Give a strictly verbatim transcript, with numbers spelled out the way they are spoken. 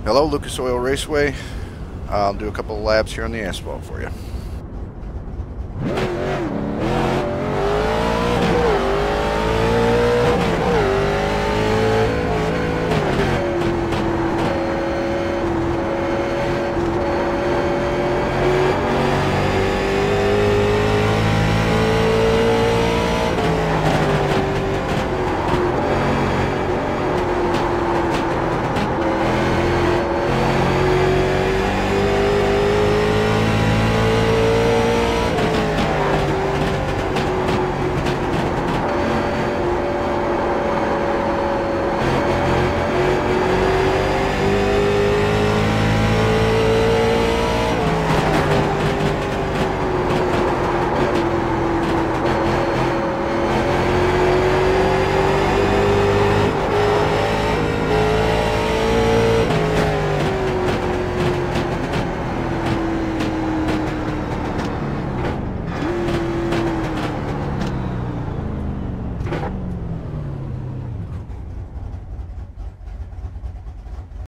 Hello, Lucas Oil Raceway. I'll do a couple of laps here on the asphalt for you.